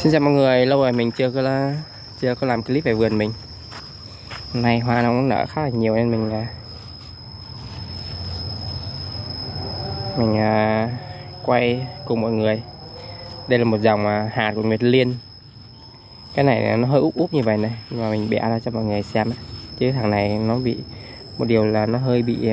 Xin chào mọi người, lâu rồi mình chưa có làm clip về vườn mình. Hôm nay hoa nó cũng nở khá là nhiều nên mình quay cùng mọi người. Đây là một dòng hạt của Nguyệt Liên. Cái này nó hơi úp úp như vậy này, nhưng mà mình bẻ ra cho mọi người xem. Chứ thằng này nó bị một điều là nó hơi bị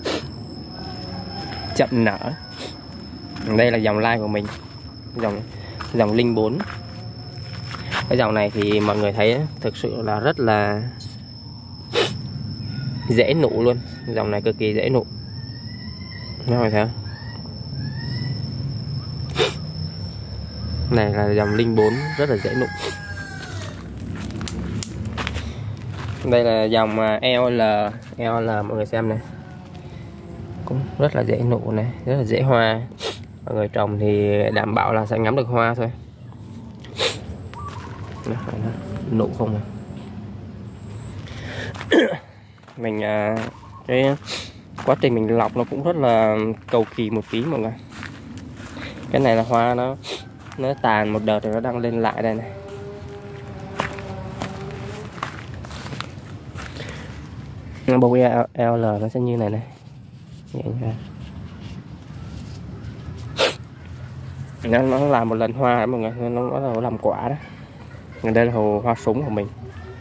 chậm nở. Đây là dòng lai của mình, dòng Linh 4. Cái dòng này thì mọi người thấy thực sự là rất là dễ nụ luôn. Dòng này cực kỳ dễ nụ. Mọi người thấy không? Này là dòng Linh 4 rất là dễ nụ. Đây là dòng EOL mọi người xem này. Cũng rất là dễ nụ này, rất là dễ hoa. Mọi người trồng thì đảm bảo là sẽ ngắm được hoa thôi. Nụ không à. Mình cái quá trình mình lọc nó cũng rất là cầu kỳ một tí mọi người. Cái này là hoa nó tàn một đợt rồi nó đang lên lại đây này. Bông EOL nó sẽ như này này. Nó làm một lần hoa mọi người, nó làm quả đó. Đây là hồ hoa súng của mình.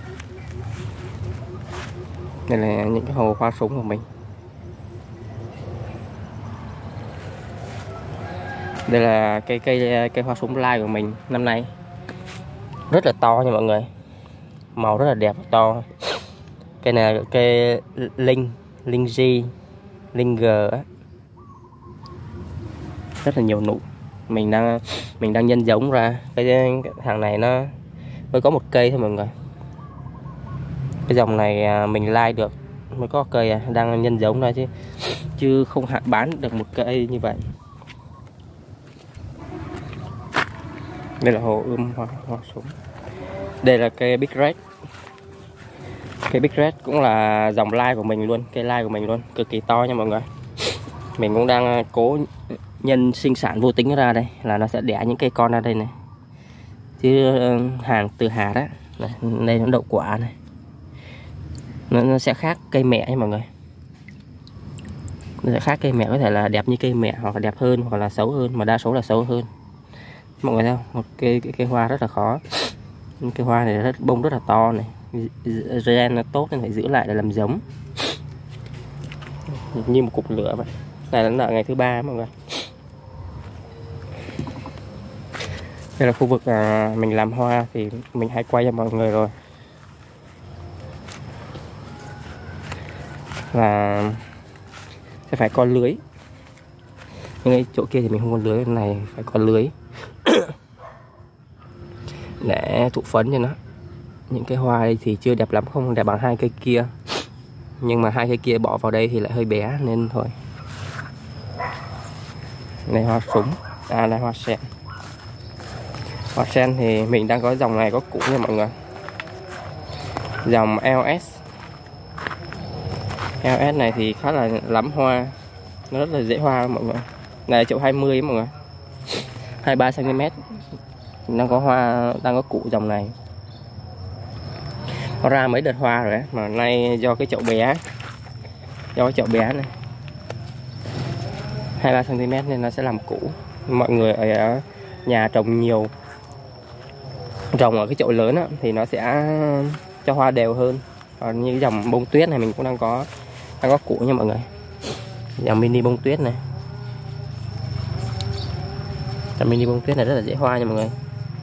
Đây là những cái hồ hoa súng của mình. Đây là cây hoa súng lai của mình năm nay. Rất là to nha mọi người. Màu rất là đẹp, to. Cây này là cây Linh G, Linh G á. Rất là nhiều nụ. Mình đang nhân giống ra. Cái thằng này nó mới có một cây thôi mọi người. Cái dòng này mình lai được mới có cây đang nhân giống ra chứ không hạn bán được một cây như vậy. Đây là hồ ươm hoa súng. Đây là cây Big Red. Cây Big Red cũng là dòng lai của mình luôn, cây lai của mình luôn, cực kỳ to nha mọi người. Mình cũng đang cố nhân sinh sản vô tính ra đây, là nó sẽ đẻ những cây con ra đây này. Chứ hàng từ hạt á, đây nó đậu quả này. Nó sẽ khác cây mẹ nha mọi người. Nó sẽ khác cây mẹ, có thể là đẹp như cây mẹ hoặc là đẹp hơn hoặc là xấu hơn, mà đa số là xấu hơn. Mọi người thấy không? Một cây hoa rất là khó. Cây hoa này bông rất là to này. Gen nó tốt nên phải giữ lại để làm giống. Như một cục lửa vậy. Đây là ngày thứ 3 mọi người. Đây là khu vực mình làm hoa thì mình hay quay cho mọi người rồi. Và sẽ phải có lưới. Nhưng cái chỗ kia thì mình không có lưới, này phải có lưới để thụ phấn cho nó. Những cái hoa đây thì chưa đẹp lắm, không đẹp bằng hai cây kia. Nhưng mà hai cây kia bỏ vào đây thì lại hơi bé nên thôi. Này hoa súng, là hoa sen. Hoa sen thì mình đang có dòng này có củ nha mọi người. Dòng LS. LS này thì khá là lắm hoa. Nó rất là dễ hoa mọi người. Này là chậu 20 mọi người. 23 cm. Đang có hoa, đang có củ dòng này. Nó ra mấy đợt hoa rồi á, mà nay do cái chậu bé. Do cái chậu bé này 23 cm nên nó sẽ làm củ. Mọi người ở nhà trồng nhiều, trồng ở cái chậu lớn á, thì nó sẽ cho hoa đều hơn. Còn như cái dòng bông tuyết này mình cũng đang có củ nha mọi người. Dòng mini bông tuyết này. Dòng mini bông tuyết này rất là dễ hoa nha mọi người.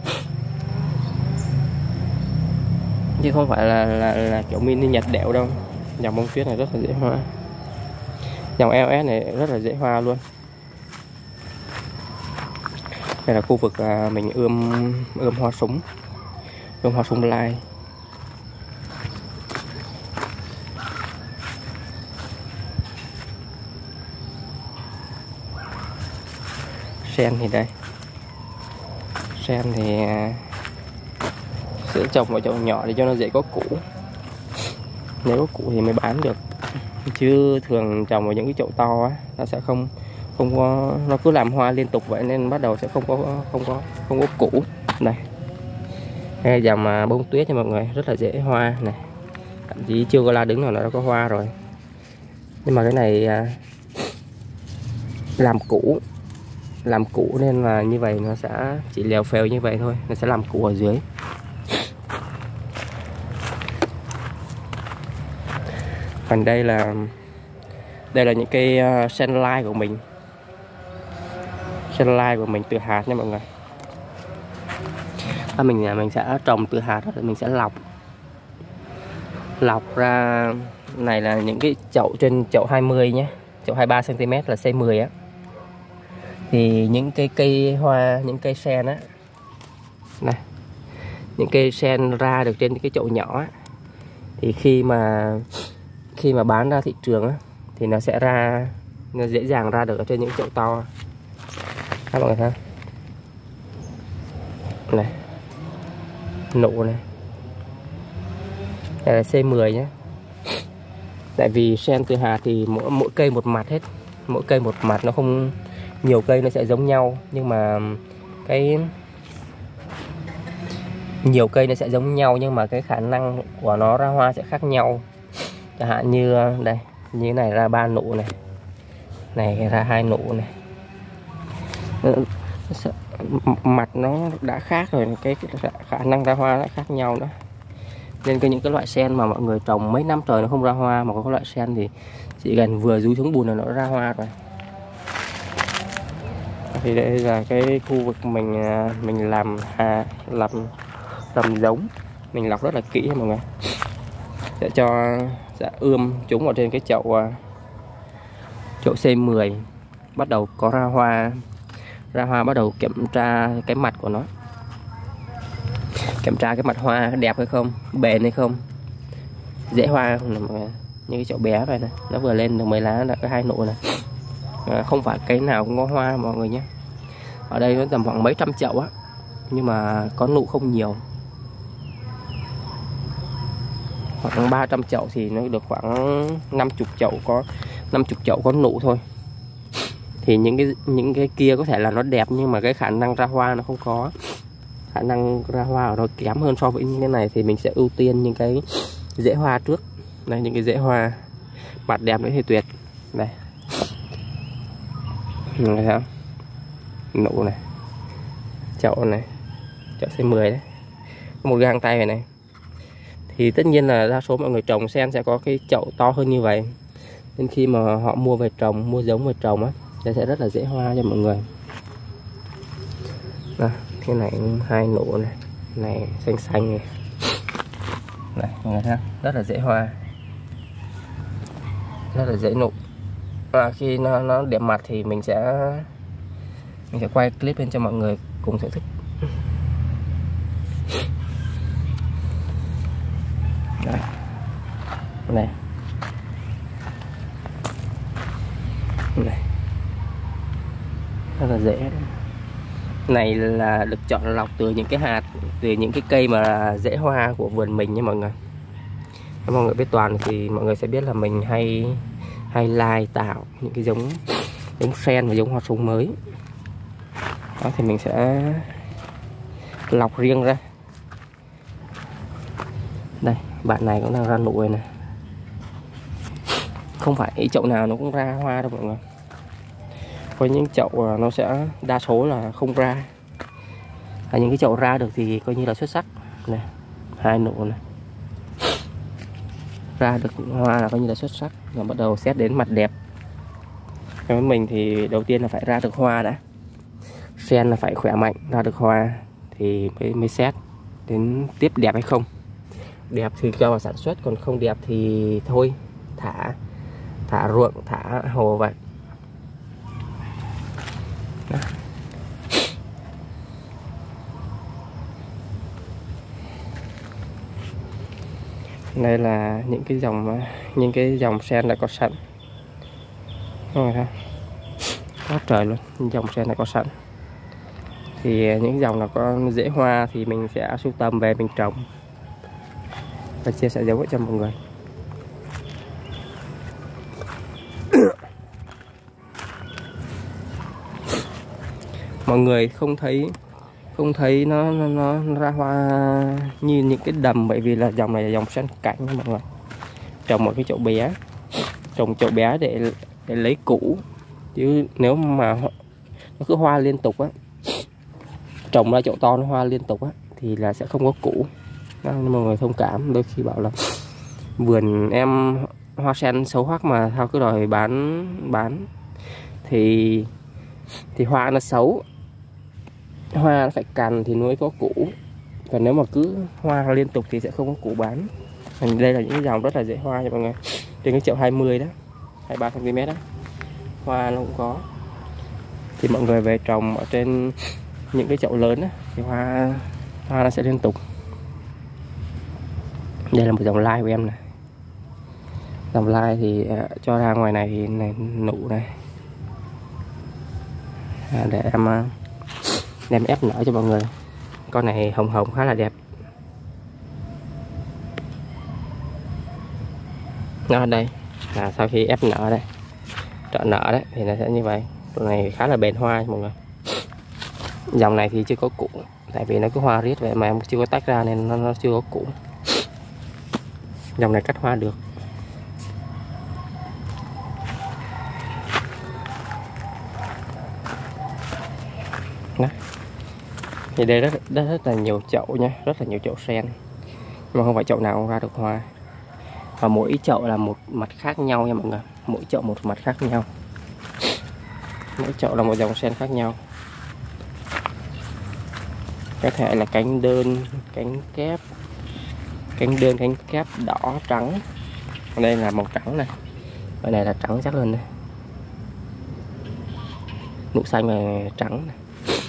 Chứ không phải là kiểu mini nhặt đẻo đâu. Dòng bông tuyết này rất là dễ hoa. Dòng LS này rất là dễ hoa luôn. Đây là khu vực mình ươm hoa súng. Ươm hoa súng lai. Sen thì đây. Sen thì sẽ trồng vào chậu nhỏ để cho nó dễ có củ. Nếu có củ thì mới bán được. Chứ thường trồng vào những cái chậu to á, nó sẽ không có, nó cứ làm hoa liên tục vậy nên bắt đầu sẽ không có củ. Đây Đây dòng bông tuyết nha mọi người, rất là dễ hoa này, thậm chí chưa có lá đứng nào nó đã có hoa rồi. Nhưng mà cái này làm cũ nên là như vậy, nó sẽ chỉ lèo phèo như vậy thôi, nó sẽ làm cũ ở dưới. Còn đây là những cây sen lai của mình, từ hạt nha mọi người. Mình sẽ trồng từ hạt rồi mình sẽ lọc ra. Này là những cái chậu trên chậu 20 nhé, chậu 23 cm là C10 á. Thì những cái cây hoa, những cây sen á này, những cây sen ra được trên cái chậu nhỏ á, thì khi mà bán ra thị trường á, thì nó sẽ ra, nó dễ dàng ra được ở trên những chậu to. Các mọi người thấy này, nụ này, đây là C10 nhé. Tại vì sen từ hạt thì mỗi cây một mặt hết, mỗi cây một mặt, nó không nhiều cây nó sẽ giống nhau, nhưng mà nhiều cây nó sẽ giống nhau nhưng mà cái khả năng của nó ra hoa sẽ khác nhau. Chẳng hạn như đây, như thế này ra 3 nụ này, này ra 2 nụ này, mặt nó đã khác rồi, cái khả năng ra hoa đã khác nhau nữa. Nên có những cái loại sen mà mọi người trồng mấy năm trời nó không ra hoa, mà có loại sen thì chỉ gần vừa rúi xuống bùn là nó ra hoa rồi. Thì đây là cái khu vực mình làm giống, mình lọc rất là kỹ mọi người, sẽ ươm chúng ở trên cái chậu C10. Bắt đầu có ra hoa bắt đầu kiểm tra cái mặt của nó, kiểm tra cái mặt hoa đẹp hay không, bền hay không, dễ hoa không. Như cái chậu bé này, nó vừa lên được mấy lá là có 2 nụ này. Không phải cái nào cũng có hoa mọi người nhé. Ở đây nó tầm khoảng mấy trăm chậu á, nhưng mà có nụ không nhiều. Khoảng 300 chậu thì nó được khoảng 50 chậu có nụ thôi. Thì những cái kia có thể là nó đẹp, nhưng mà cái khả năng ra hoa nó không có. Khả năng ra hoa của nó kém hơn so với những cái này, thì mình sẽ ưu tiên những cái rễ hoa trước. Đây, những cái rễ hoa mặt đẹp nữa thì tuyệt. Đây, thấy không? Nụ này, chậu C10 đấy, một gang tay này này. Thì tất nhiên là đa số mọi người trồng sen sẽ có cái chậu to hơn như vậy, nên khi mà họ mua giống về trồng á, sẽ rất là dễ hoa cho mọi người. Đó, cái này 2 nụ này, này xanh này, này mọi người thấy rất là dễ hoa, rất là dễ nụ. Và khi nó đẹp mặt thì mình sẽ quay clip lên cho mọi người cùng thưởng thức. Đây. Này. Này. Rất là dễ. Này là được chọn lọc từ những cái hạt, từ những cái cây mà dễ hoa của vườn mình nha mọi người. Nếu mọi người biết Toàn thì mọi người sẽ biết là mình hay lai tạo những cái giống sen và giống hoa súng mới. Đó, thì mình sẽ lọc riêng ra. Đây, bạn này cũng đang ra nụ này. Không phải chậu nào nó cũng ra hoa đâu mọi người. Có những chậu nó sẽ đa số là không ra. Những cái chậu ra được thì coi như là xuất sắc. Này, 2 nụ này. Ra được hoa là coi như là xuất sắc. Rồi bắt đầu xét đến mặt đẹp. Với mình thì đầu tiên là phải ra được hoa đã. Sen là phải khỏe mạnh, ra được hoa thì mới xét đến tiếp đẹp hay không. Đẹp thì cho vào sản xuất, còn không đẹp thì thôi, thả ruộng, thả hồ vậy. Đó. Đây là những cái dòng sen đã có sẵn. Không phải quá trời luôn, những dòng sen đã có sẵn. Thì những dòng nào có dễ hoa thì mình sẽ sưu tầm về mình trồng và chia sẻ giống cho mọi người. Mọi người không thấy không thấy nó ra hoa như những cái đầm, bởi vì là dòng này là dòng sen cảnh mọi người. Trồng một cái chậu bé, trồng chậu bé để lấy củ, chứ nếu mà nó cứ hoa liên tục á, trồng ra chậu to nó hoa liên tục á thì là sẽ không có củ. Mọi người thông cảm, đôi khi bảo là vườn em hoa sen xấu hoắc mà sao cứ đòi bán thì hoa nó xấu, hoa nó phải cành thì mới có củ, còn nếu mà cứ hoa liên tục thì sẽ không có củ bán. Đây là những cái dòng rất là dễ hoa nha mọi người. Trên cái chậu 20 đó, 23 cm đó, hoa nó cũng có. Thì mọi người về trồng ở trên những cái chậu lớn đó, thì hoa nó sẽ liên tục. Đây là một dòng lai của em này. Dòng lai thì cho ra ngoài này thì này nụ này, để em ép nở cho mọi người. Con này hồng hồng khá là đẹp. Nó đây là sau khi ép nở đây, trọn nở đấy thì nó sẽ như vậy. Con này khá là bền hoa mọi người. Dòng này thì chưa có củ, tại vì nó cứ hoa riết vậy mà em chưa có tách ra nên nó chưa có củ. Dòng này cắt hoa được. Đó. Thì đây rất là nhiều chậu nha, rất là nhiều chậu sen, nhưng mà không phải chậu nào cũng ra được hoa. Và mỗi chậu là một mặt khác nhau nha mọi người, mỗi chậu một mặt khác nhau, mỗi chậu là một dòng sen khác nhau. Có thể là cánh đơn, cánh kép đỏ trắng. Ở đây là màu trắng này, ở này là trắng chắc hơn này, nụ xanh và trắng này.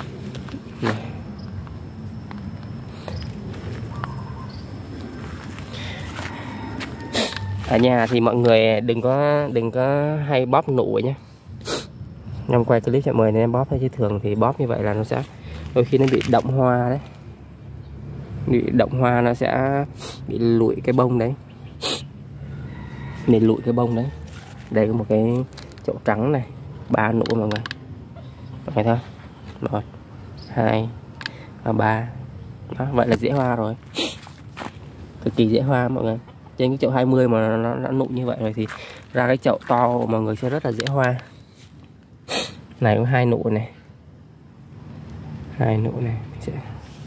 Ở nhà thì mọi người đừng có hay bóp nụ nhé. Em quay clip cho mọi người nên em bóp thôi, chứ thường thì bóp như vậy là nó sẽ đôi khi nó bị động hoa đấy, bị động hoa, nó sẽ bị lụi cái bông đấy, lụi cái bông đấy. Đây có một cái chậu trắng này, 3 nụ mọi người, phải thôi, 1, 2, 3. Đó, vậy là dễ hoa rồi, cực kỳ dễ hoa mọi người. Trên cái chậu 20 mà nó đã nụ như vậy rồi thì ra cái chậu to của mọi người sẽ rất là dễ hoa. Này có 2 nụ này, 2 nụ này. Mình sẽ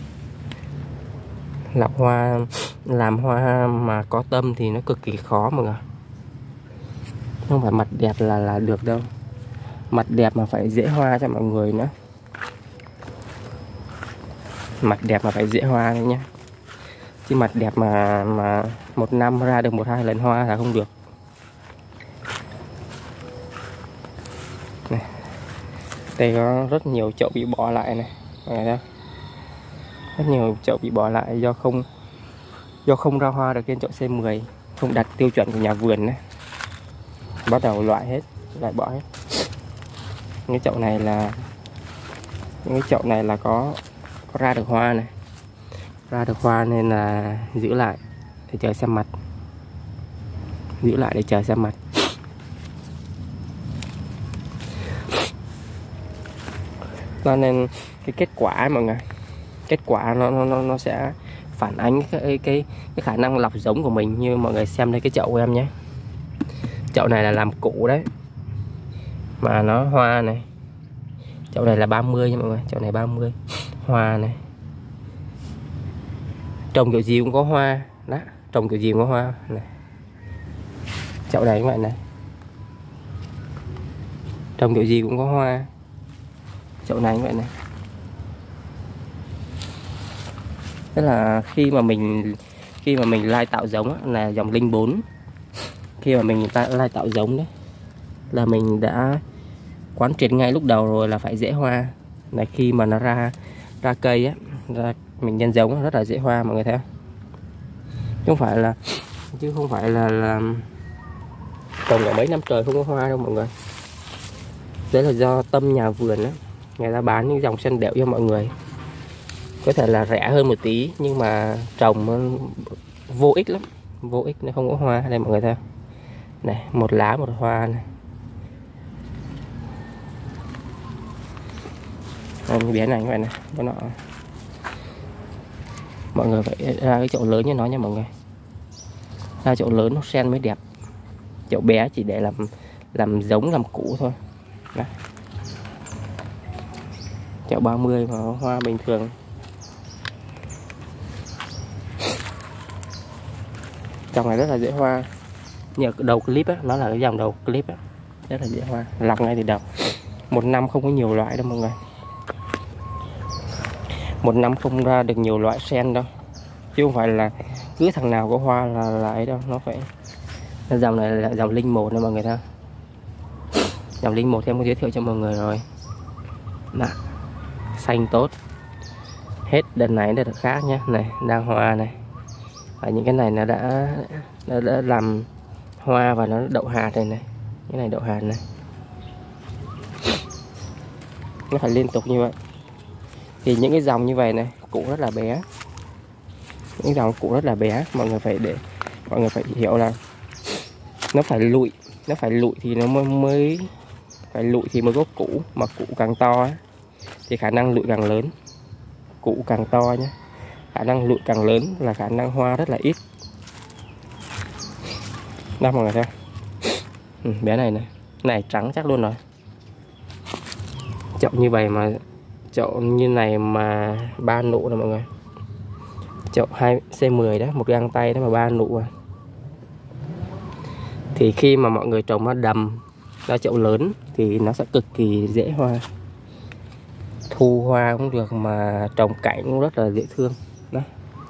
lọc hoa, làm hoa mà có tâm thì nó cực kỳ khó mọi người. Không phải mặt đẹp là được đâu, mặt đẹp mà phải dễ hoa cho mọi người nữa. Mặt đẹp mà phải dễ hoa đấy nhá, chứ mặt đẹp mà một năm ra được 1-2 lần hoa là không được. Này. Đây có rất nhiều chậu bị bỏ lại này, mọi người thấy không? Rất nhiều chậu bị bỏ lại do không ra hoa được trên chậu C10, không đạt tiêu chuẩn của nhà vườn này. Bắt đầu loại bỏ hết. Những chậu này là có ra được hoa này, ra được hoa nên là giữ lại để chờ xem mặt, Cho nên cái kết quả mọi người, kết quả nó sẽ phản ánh cái khả năng lọc giống của mình. Như mọi người xem đây cái chậu của em nhé, chậu này là làm củ đấy mà nó hoa này. Chậu này là 30 nha mọi người, chậu này 30 hoa này. Trồng kiểu gì cũng có hoa đó, trồng kiểu gì cũng có hoa này. Chậu này các bạn này, trồng kiểu gì cũng có hoa. Chậu này các bạn này. Tức là khi mà mình lai tạo giống là dòng Linh 4, khi mà mình lai tạo giống đấy là mình đã quán triệt ngay lúc đầu rồi là phải dễ hoa. Là khi mà nó ra cây á, mình nhân giống rất là dễ hoa mọi người thấy không? Chứ không phải là trồng cả mấy năm trời không có hoa đâu mọi người. Đấy là do tâm nhà vườn á, người ta bán những dòng sen đậu cho mọi người. Có thể là rẻ hơn một tí nhưng mà trồng vô ích lắm, vô ích, nó không có hoa. Đây mọi người thấy không? Này, một lá một hoa này. Đây, bé này các bạn này, có nọ. Mọi người phải ra cái chậu lớn như nó nha mọi người, ra chậu lớn nó sen mới đẹp, chậu bé chỉ để làm giống làm củ thôi. Đó. Chậu 30 mà hoa bình thường. Dòng này rất là dễ hoa. Như đầu clip á, nó là cái dòng đầu clip á, rất là dễ hoa, lọc ngay từ đầu. Một năm không có nhiều loại đâu mọi người, một năm không ra được nhiều loại sen đâu, chứ không phải là cứ thằng nào có hoa là ấy đâu. Nó phải, dòng này là dòng Linh 1 nha mọi người ha. Dòng Linh 1 em có giới thiệu cho mọi người rồi. Đó. Xanh tốt. Hết đợt này đợt khác nhé. Này đang hoa này. Và những cái này nó đã làm hoa và nó đậu hạt này này. Cái này đậu hạt này. Nó phải liên tục như vậy. Thì những cái dòng như vậy này, củ rất là bé. Những dòng củ rất là bé, mọi người phải hiểu là nó phải lụi, thì nó mới phải lụi thì mới có củ, mà củ càng to thì khả năng lụi càng lớn. Củ càng to nhé, khả năng lụi càng lớn là khả năng hoa rất là ít. Đó mọi người thấy không? Bé này này trắng chắc luôn rồi. Chậu như vậy mà, chậu như này mà 3 nụ rồi mọi người. Chậu 2C10 đó, một găng tay đó mà 3 nụ à. Thì khi mà mọi người trồng nó đầm ra chậu lớn thì nó sẽ cực kỳ dễ hoa, thu hoa cũng được, mà trồng cảnh cũng rất là dễ thương. Đó.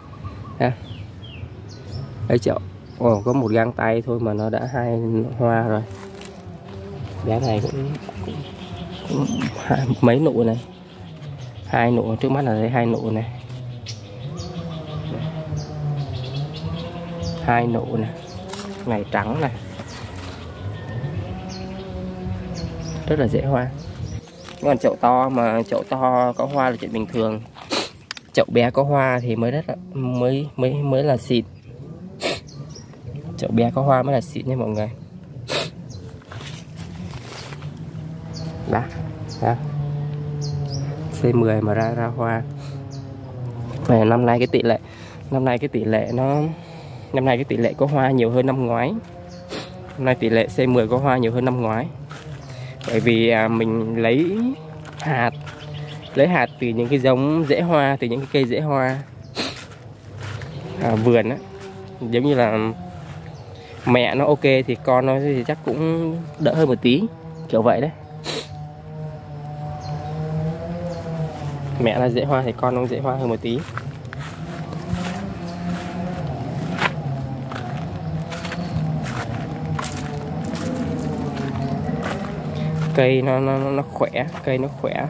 Đây chậu có một găng tay thôi mà nó đã 2 hoa rồi. Bé này cũng mấy nụ này, 2 nụ trước mắt là thấy 2 nụ này, 2 nụ này, này trắng này, rất là dễ hoa. Còn chậu to, mà chậu to có hoa là chuyện bình thường, chậu bé có hoa thì mới rất là mới là xịn. Chậu bé có hoa mới là xịn nha mọi người. Đó. C10 mà ra hoa. Và năm nay cái tỷ lệ có hoa nhiều hơn năm ngoái. Năm nay tỷ lệ C10 có hoa nhiều hơn năm ngoái. Bởi vì mình lấy hạt từ những cái giống dễ hoa, từ những cái cây dễ hoa vườn á. Giống như là mẹ nó ok thì con nó thì chắc cũng đỡ hơn một tí, kiểu vậy đấy. Mẹ là dễ hoa thì con nó dễ hoa hơn một tí. Cây nó khỏe, cây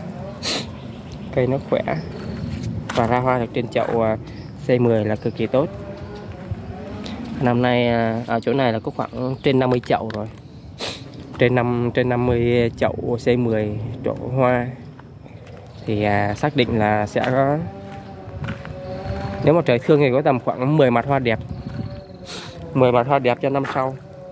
nó khỏe và ra hoa được trên chậu C10 là cực kỳ tốt. Năm nay ở chỗ này là có khoảng trên 50 chậu rồi, trên 50 chậu C10 chỗ hoa. Thì xác định là sẽ có, nếu mà trời thương thì có tầm khoảng 10 mặt hoa đẹp, 10 mặt hoa đẹp cho năm sau,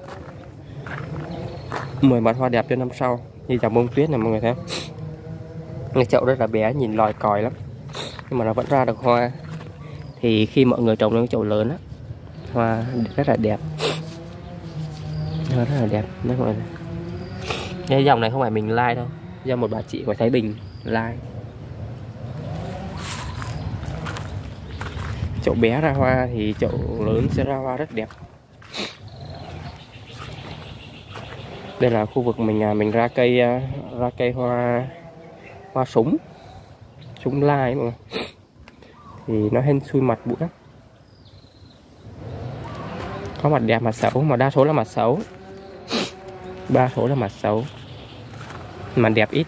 10 mặt hoa đẹp cho năm sau. Như dòng bông tuyết này mọi người thấy không? Cái chậu rất là bé, nhìn lòi còi lắm, nhưng mà nó vẫn ra được hoa. Thì khi mọi người trồng lên cái chậu lớn á, hoa rất là đẹp, rất là đẹp đấy mọi người. Cái dòng này không phải mình like đâu, do một bà chị của Thái Bình like. Chậu bé ra hoa thì chậu lớn sẽ ra hoa rất đẹp. Đây là khu vực mình ra cây hoa súng lai mọi người. Thì nó hên xui mặt bụi lắm. Có mặt đẹp mặt xấu, mà đa số là mặt xấu. Đa số là mặt xấu, mặt đẹp ít.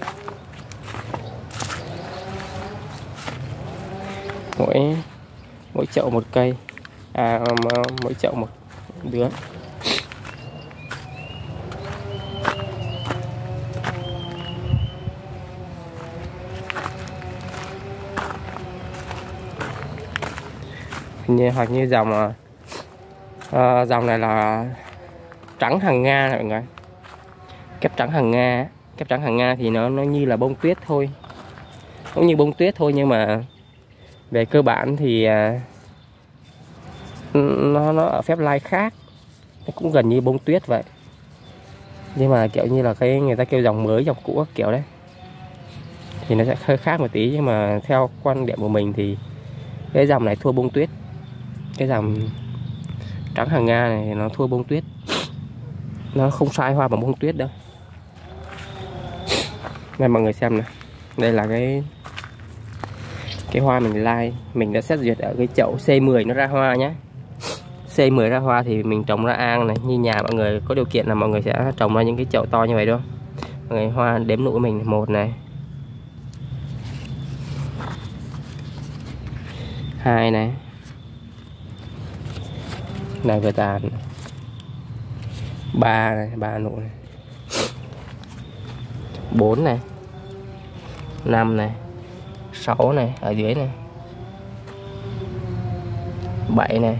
Mỗi chậu một cây, mỗi chậu một đứa. Hoặc như dòng này là trắng hàng Nga này mọi người. Kép trắng hàng Nga thì nó như là bông tuyết thôi, cũng như bông tuyết thôi, nhưng mà Về cơ bản thì nó ở phép lai khác, nó cũng gần như bông tuyết vậy, nhưng mà kiểu như là cái người ta kêu dòng mới dòng cũ các kiểu đấy, thì nó sẽ hơi khác một tí. Nhưng mà theo quan điểm của mình thì cái dòng này thua bông tuyết, cái dòng trắng hàng Nga này thì nó thua bông tuyết, nó không sai hoa bằng bông tuyết đâu. Đây mọi người xem này, đây là cái hoa mình lai, mình đã xét duyệt ở cái chậu C10 nó ra hoa nhé. C10 ra hoa thì mình trồng ra an này, như nhà mọi người có điều kiện là mọi người sẽ trồng ra những cái chậu to như vậy đâu. Mọi người hoa đếm nụ của mình, 1 này, 2 này, này vừa tàn, 3 này, 3 nụ này, 4 này, 5 này, 6 này ở dưới này, 7 này,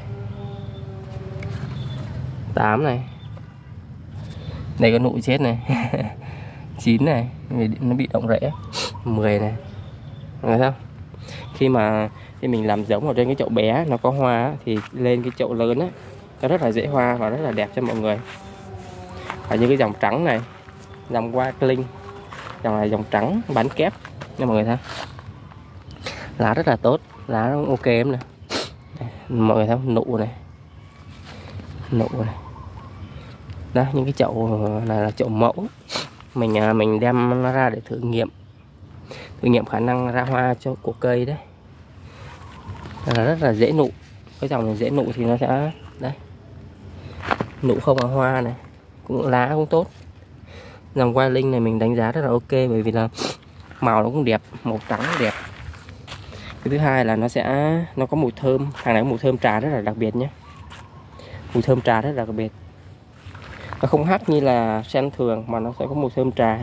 8 này, đây có nụ chết này, 9 này, nó bị động rễ, 10 này. Thấy không? Khi mình làm giống ở trên cái chậu bé nó có hoa thì lên cái chậu lớn á nó rất là dễ hoa và rất là đẹp cho mọi người. Và như cái dòng trắng này, dòng hoa Kling, dòng này dòng trắng bán kép nha mọi người thấy, lá rất là tốt, lá nó ok em nè. Mọi người thấy nụ này, nụ này, đó, những cái chậu này là chậu mẫu, mình đem nó ra để thử nghiệm khả năng ra hoa của cây đấy. Là rất là dễ nụ, cái dòng này dễ nụ thì nó sẽ đây, nụ không ở hoa này, cũng lá cũng tốt. Dòng Hoa Linh này mình đánh giá rất là ok, bởi vì là màu nó cũng đẹp, màu trắng đẹp. Cái thứ hai là nó có mùi thơm, hàng này có mùi thơm trà rất là đặc biệt nhé, mùi thơm trà rất là đặc biệt, nó không hắc như là sen thường mà nó sẽ có mùi thơm trà.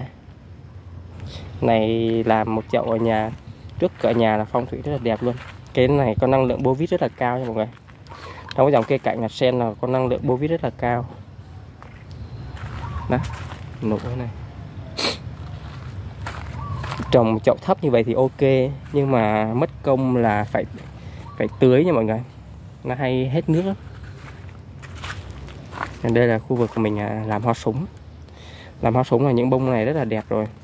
Này làm một chậu ở nhà, trước cửa nhà là phong thủy rất là đẹp luôn. Cái này có năng lượng Bovis rất là cao nha mọi người. Trong cái dòng cây cảnh là sen là có năng lượng Bovis rất là cao. Đó, nụ này. Trồng chậu thấp như vậy thì ok, nhưng mà mất công là phải tưới nha mọi người, nó hay hết nước lắm. Đây là khu vực của mình làm hoa súng. Làm hoa súng là những bông này rất là đẹp rồi.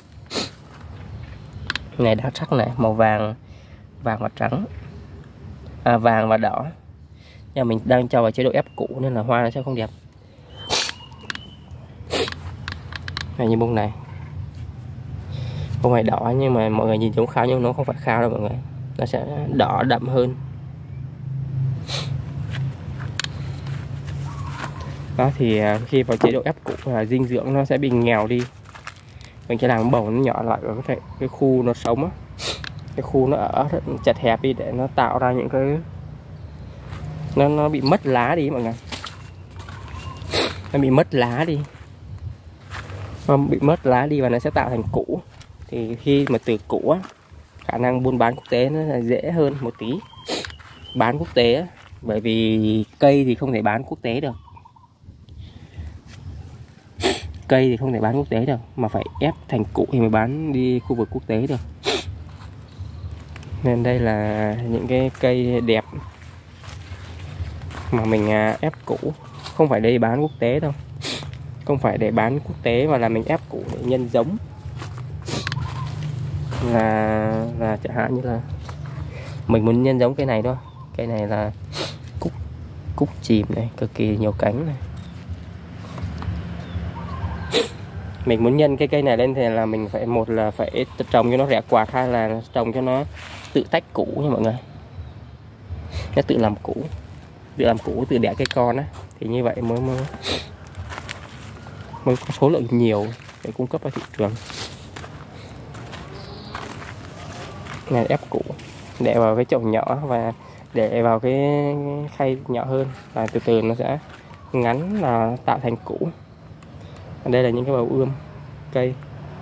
Này đa sắc này, màu vàng và trắng, vàng và đỏ. Nhưng mình đang cho vào chế độ ép cũ nên là hoa nó sẽ không đẹp. Này như bông này, bông này đỏ nhưng mà mọi người nhìn giống khao nhưng nó không phải khao đâu mọi người, nó sẽ đỏ đậm hơn. Đó thì khi vào chế độ ép cũ là dinh dưỡng nó sẽ bị nghèo đi. Mình sẽ làm bầu nó nhỏ lại ở cái khu nó sống á, cái khu nó ở chật hẹp đi để nó tạo ra những cái nó bị mất lá đi mọi người, nó bị mất lá đi, nó bị mất lá đi và nó sẽ tạo thành củ. Thì khi mà từ củ á, khả năng buôn bán quốc tế nó là dễ hơn một tí, bán quốc tế á, bởi vì cây thì không thể bán quốc tế được, cây thì không thể bán quốc tế được mà phải ép thành củ thì mới bán đi khu vực quốc tế được. Nên đây là những cái cây đẹp mà mình ép củ, không phải đây bán quốc tế đâu, không phải để bán quốc tế mà là mình ép củ để nhân giống. Là chẳng hạn như là mình muốn nhân giống cây này thôi, cây này là cúc chìm này, cực kỳ nhiều cánh này. Mình muốn nhân cái cây này lên thì là mình phải, một là phải trồng cho nó rẽ quạt, hai là trồng cho nó tự tách củ nha mọi người, nó tự làm củ, tự đẻ cây con á, thì như vậy mới có số lượng nhiều để cung cấp vào thị trường. Này ép củ để vào cái chậu nhỏ và để vào cái khay nhỏ hơn, và từ từ nó sẽ ngắn là tạo thành củ. Đây là những cái bầu ươm cây.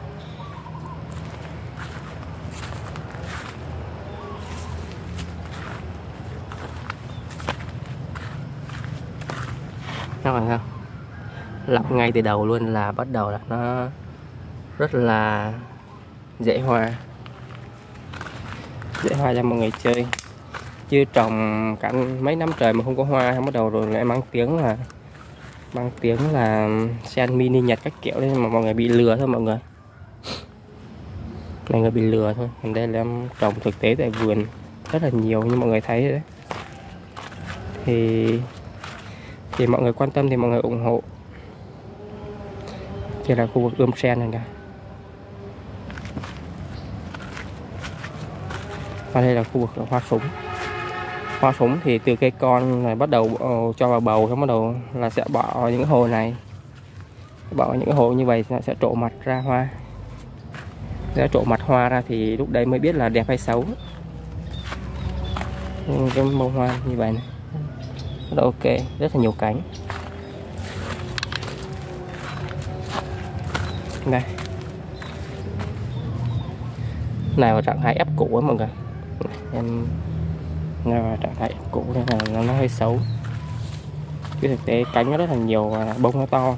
Các bạn thấy không? Lọc ngay từ đầu luôn là bắt đầu là nó rất là dễ hoa cho mọi người chơi. chứ trồng cả mấy năm trời mà không có hoa, không bắt đầu rồi lại mang tiếng là sen mini Nhật các kiểu đấy, mà mọi người bị lừa thôi mọi người. Mọi người bị lừa thôi. Còn đây là em trồng thực tế tại vườn rất là nhiều như mọi người thấy đấy. Thì mọi người quan tâm thì mọi người ủng hộ. Đây là khu vực ươm sen này nè. Và đây là khu vực hoa súng. Hoa súng thì từ cây con này bắt đầu cho vào bầu, xong bắt đầu là sẽ bỏ những hồ này. Bỏ những hồ như vậy nó sẽ trổ mặt ra hoa. Sẽ trổ mặt hoa ra thì lúc đấy mới biết là đẹp hay xấu. Cái bông hoa như vậy này rất là ok, rất là nhiều cánh. Đây này vào trạng thái ép củ ấy mọi người. Em vào trạng thái ép củ nên là nó hơi xấu, chứ thực tế cánh nó rất là nhiều và bông nó to.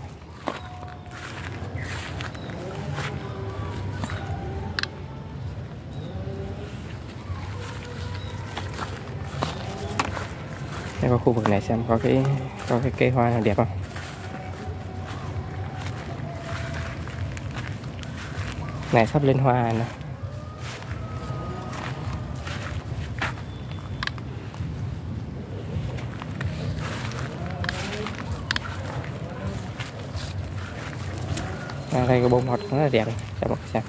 Đây, có khu vực này xem có cái cây hoa nào đẹp không. Này sắp lên hoa này. Đây có bông hoa rất là đẹp này. Xem.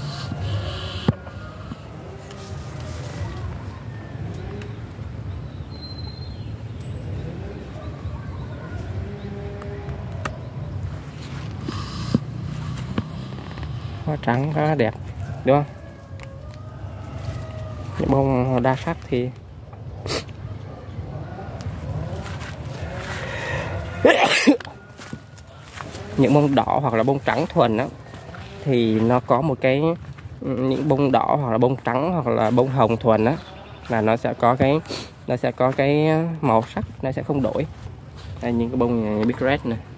Hoa trắng khá là đẹp đúng không? Những bông đa sắc thì những bông đỏ hoặc là bông trắng thuần đó, thì nó có một cái, những bông đỏ hoặc là bông trắng hoặc là bông hồng thuần đó, là nó sẽ có cái màu sắc nó sẽ không đổi. Đây, những cái bông này, Big Red này,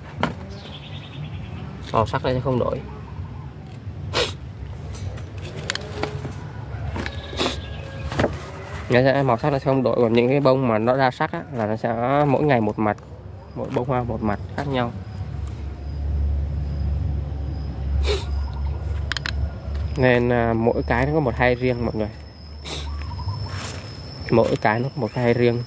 màu sắc nó sẽ không đổi. Màu sắc nó sẽ không đổi. Còn những cái bông mà nó đa sắc á, là nó sẽ mỗi ngày một mặt, mỗi bông hoa một mặt khác nhau. Nên mỗi cái nó có một hai riêng mọi người. Mỗi cái nó có một hai riêng.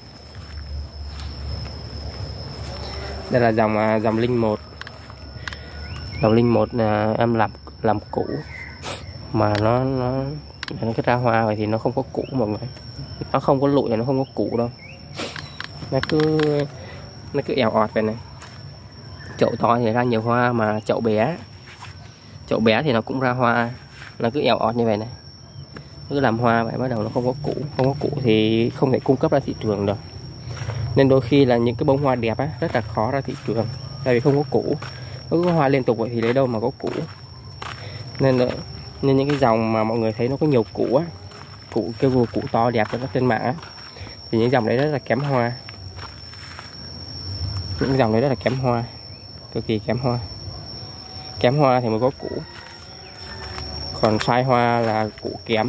Đây là dòng Linh 1. Dòng Linh 1 là em làm củ mà nó cái ra hoa vậy thì nó không có củ mọi người. Nó không có lụi, nó không có củ đâu. Nó cứ ẻo ọt vậy này. Chậu to thì ra nhiều hoa, mà chậu bé thì nó cũng ra hoa. Nó cứ ẻo ọt như vậy này, cứ làm hoa vậy, bắt đầu nó không có củ thì không thể cung cấp ra thị trường được. Nên đôi khi là những cái bông hoa đẹp á, rất là khó ra thị trường, tại vì không có củ. Nó có hoa liên tục vậy thì lấy đâu mà có củ. Nên những cái dòng mà mọi người thấy nó có nhiều củ á, củ to đẹp trên mạng á, thì những dòng đấy rất là kém hoa. Những dòng đấy rất là kém hoa, cực kỳ kém hoa. Kém hoa thì mới có củ, còn sai hoa là củ kém.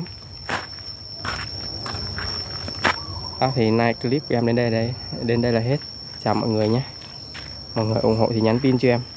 Đó, thì nay clip của em đến đây là hết. Chào mọi người nhé. Mọi người ủng hộ thì nhắn tin cho em.